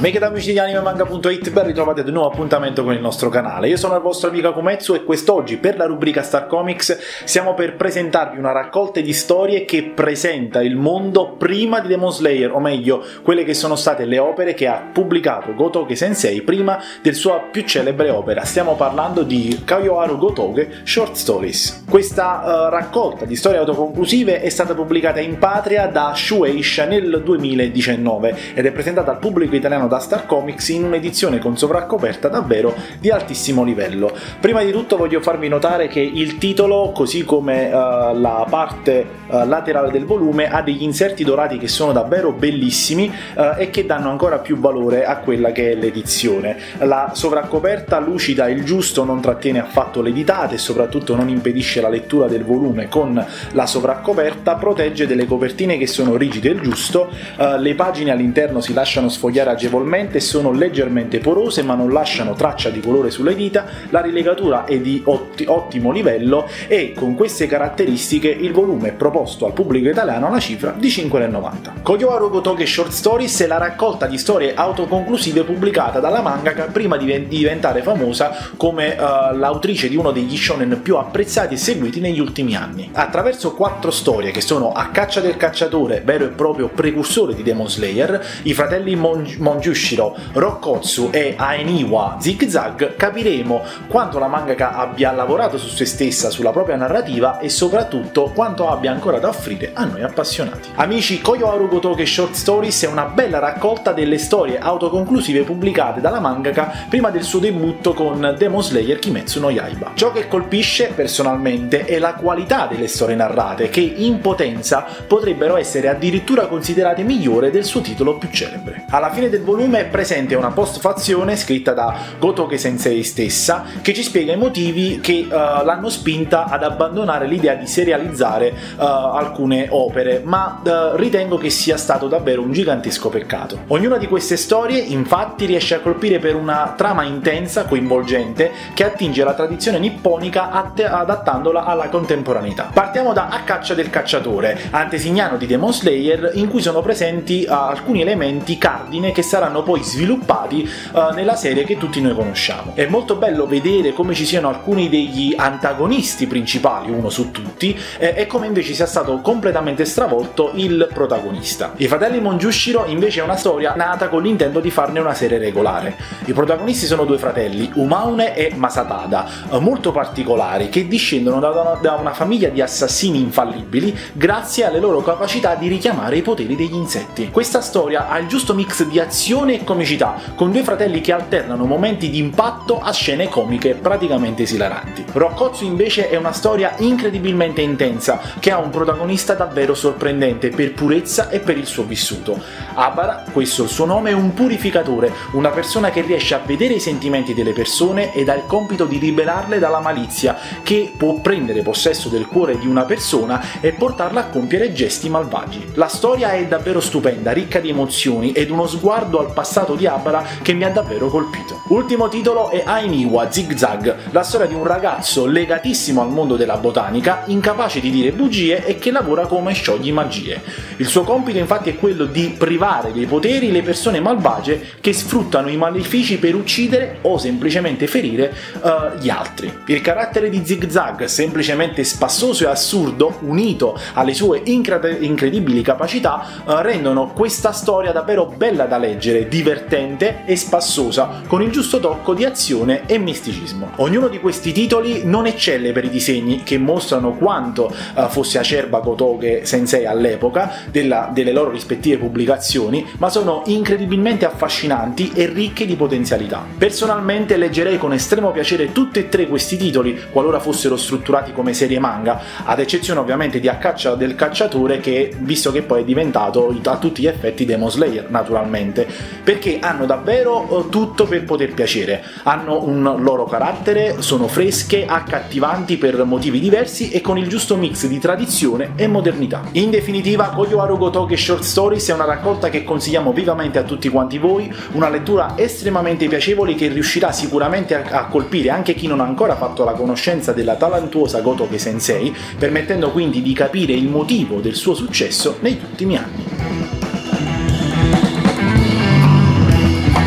Amiche ed amici di AnimeManga.it, ben ritrovati ad un nuovo appuntamento con il nostro canale. Io sono il vostro amico Akumetsu e quest'oggi per la rubrica Star Comics stiamo per presentarvi una raccolta di storie che presenta il mondo prima di Demon Slayer, o meglio, quelle che sono state le opere che ha pubblicato Gotoke Sensei prima del sua più celebre opera. Stiamo parlando di Kaioharu Gotoke Short Stories. Questa raccolta di storie autoconclusive è stata pubblicata in patria da Shueisha nel 2019 ed è presentata al pubblico italiano da Star Comics in un'edizione con sovraccoperta davvero di altissimo livello. Prima di tutto voglio farvi notare che il titolo, così come la parte laterale del volume, ha degli inserti dorati che sono davvero bellissimi e che danno ancora più valore a quella che è l'edizione. La sovraccoperta lucida il giusto, non trattiene affatto le ditate e soprattutto non impedisce la lettura del volume con la sovraccoperta, protegge delle copertine che sono rigide il giusto, le pagine all'interno si lasciano sfogliare agevolmente, sono leggermente porose ma non lasciano traccia di colore sulle dita, la rilegatura è di ottimo livello e con queste caratteristiche il volume è proposto al pubblico italiano a una cifra di 5,90 €. Kaioharu Gotoke Short Stories è la raccolta di storie autoconclusive pubblicata dalla mangaka prima di diventare famosa come l'autrice di uno degli shonen più apprezzati e seguiti negli ultimi anni. Attraverso 4 storie che sono A caccia del cacciatore, vero e proprio precursore di Demon Slayer, i fratelli Monjushiro, Rokkotsu e Aeniwa Zig Zag, capiremo quanto la mangaka abbia lavorato su se stessa, sulla propria narrativa e soprattutto quanto abbia ancora da offrire a noi appassionati. Amici, Kaioharu Gotoke Short Stories è una bella raccolta delle storie autoconclusive pubblicate dalla mangaka prima del suo debutto con Demon Slayer Kimetsu no Yaiba. Ciò che colpisce personalmente è la qualità delle storie narrate, che in potenza potrebbero essere addirittura considerate migliori del suo titolo più celebre. Alla fine del volume è presente una postfazione scritta da Gotoke Sensei stessa che ci spiega i motivi che l'hanno spinta ad abbandonare l'idea di serializzare alcune opere, ma ritengo che sia stato davvero un gigantesco peccato. Ognuna di queste storie infatti riesce a colpire per una trama intensa, coinvolgente, che attinge la tradizione nipponica adattandola alla contemporaneità. Partiamo da A caccia del cacciatore, antesignano di Demon Slayer, in cui sono presenti alcuni elementi cardine che saranno poi sviluppati nella serie che tutti noi conosciamo. È molto bello vedere come ci siano alcuni degli antagonisti principali, uno su tutti, e come invece sia stato completamente stravolto il protagonista. I fratelli Monjushiro invece è una storia nata con l'intento di farne una serie regolare. I protagonisti sono 2 fratelli, Umaune e Masatada, molto particolari, che discendono da una famiglia di assassini infallibili grazie alle loro capacità di richiamare i poteri degli insetti. Questa storia ha il giusto mix di azione e comicità, con 2 fratelli che alternano momenti di impatto a scene comiche praticamente esilaranti. Rokkotsu invece è una storia incredibilmente intensa, che ha un protagonista davvero sorprendente per purezza e per il suo vissuto. Abara, questo è il suo nome, è un purificatore, una persona che riesce a vedere i sentimenti delle persone ed ha il compito di liberarle dalla malizia, che può prendere possesso del cuore di una persona e portarla a compiere gesti malvagi. La storia è davvero stupenda, ricca di emozioni ed uno sguardo al passato di Abara che mi ha davvero colpito. Ultimo titolo è Aeniwa Zig Zag, la storia di un ragazzo legatissimo al mondo della botanica, incapace di dire bugie e che lavora come sciogli magie. Il suo compito infatti è quello di privare dei poteri le persone malvagie che sfruttano i malefici per uccidere o semplicemente ferire gli altri. Il carattere di Zig Zag, semplicemente spassoso e assurdo, unito alle sue incredibili capacità, rendono questa storia davvero bella da leggere, divertente e spassosa, con il giusto tocco di azione e misticismo. Ognuno di questi titoli non eccelle per i disegni, che mostrano quanto fosse acerba Gotoke Sensei all'epoca delle loro rispettive pubblicazioni, ma sono incredibilmente affascinanti e ricche di potenzialità. Personalmente leggerei con estremo piacere tutti e 3 questi titoli qualora fossero strutturati come serie manga, ad eccezione ovviamente di A caccia del cacciatore, che visto che poi è diventato a tutti gli effetti Demon Slayer naturalmente, perché hanno davvero tutto per poter piacere, hanno un loro carattere, sono fresche, accattivanti per motivi diversi e con il giusto mix di tradizione e modernità. In definitiva, Kaioharu Gotoke Short Stories è una raccolta che consigliamo vivamente a tutti quanti voi, una lettura estremamente piacevole che riuscirà sicuramente a colpire anche chi non ha ancora fatto la conoscenza della talentuosa Gotoke Sensei, permettendo quindi di capire il motivo del suo successo negli ultimi anni.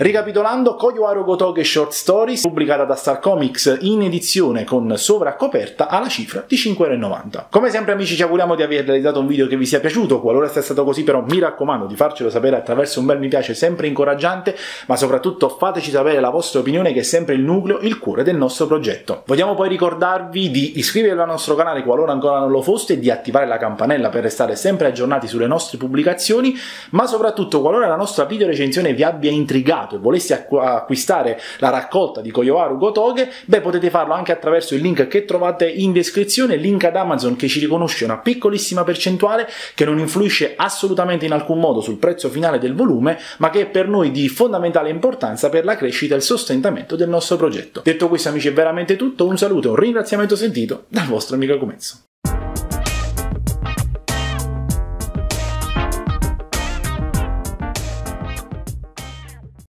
Ricapitolando, Koyoharu Gotoge Short Stories, pubblicata da Star Comics in edizione con sovracoperta alla cifra di 5,90 €. Come sempre amici, ci auguriamo di aver realizzato un video che vi sia piaciuto. Qualora sia stato così però mi raccomando di farcelo sapere attraverso un bel mi piace sempre incoraggiante, ma soprattutto fateci sapere la vostra opinione, che è sempre il nucleo, il cuore del nostro progetto. Vogliamo poi ricordarvi di iscrivervi al nostro canale qualora ancora non lo foste e di attivare la campanella per restare sempre aggiornati sulle nostre pubblicazioni, ma soprattutto qualora la nostra video recensione vi abbia intrigato e voleste acquistare la raccolta di Koyoharu Gotoge, beh, potete farlo anche attraverso il link che trovate in descrizione, link ad Amazon che ci riconosce una piccolissima percentuale che non influisce assolutamente in alcun modo sul prezzo finale del volume, ma che è per noi di fondamentale importanza per la crescita e il sostentamento del nostro progetto. Detto questo amici, è veramente tutto, un saluto e un ringraziamento sentito dal vostro amico Kumezzo.